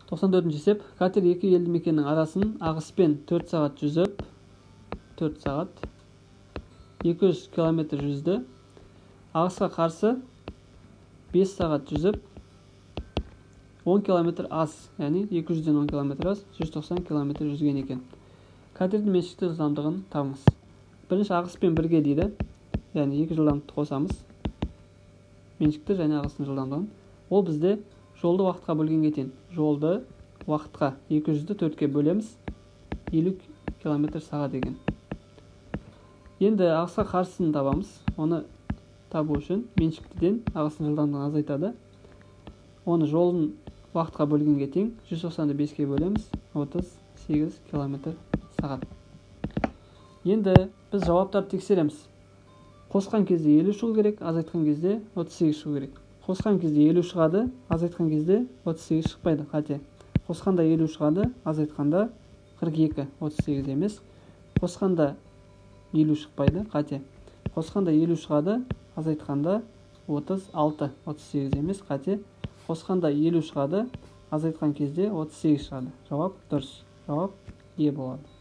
94-ші есеп. Катер екі елді мекеннің арасын ағыспен 4 сағат жүзіп, 4 сағат 200 км жүзді. Ағысқа қарсы 5 сағат жүзіп 10 км аз, яғни 200-ден 10 км аз, 190 км жүзген екен. Катердің меншікті жылдамдығын табыңыз. Бірінші ағыспен бірге дейді, яғни екі жылдамдықты қосамыз. Меншікті және ағыстың жылдамдығын. Ол бізде жолды уақытқа бөлгенге тең. Жолды уақытқа 200-ді 4-ке бөлеміз, 50 км сағат екен. Енді ағысқа қарсысын табамыз. Оны табу үшін меншіктіден ағыстың жылдамдығын азайтады. Оны жолын уақытқа бөлгенге тең. 190-ды 5-ке бөлеміз, 38 км сағат. Енді біз жауаптарды тексереміз. Қосқан кезде 50 шығу керек, азайтқан кезде 38 шығу керек. Қосқан кезде 50 шығады, азайтқан кезде 38 шықпайды, қате. Қосқанда 50 шығады, азайтқанда 42, 38 емес. Қосқанда 50 шықпайды, қате. Қосқанда 50 шығады, азайтқанда 36, 38 емес, қате. Қосқанда 50 шығады, азайтқан кезде 38 шығады. Жауап дұрыс. Жауап Е болады.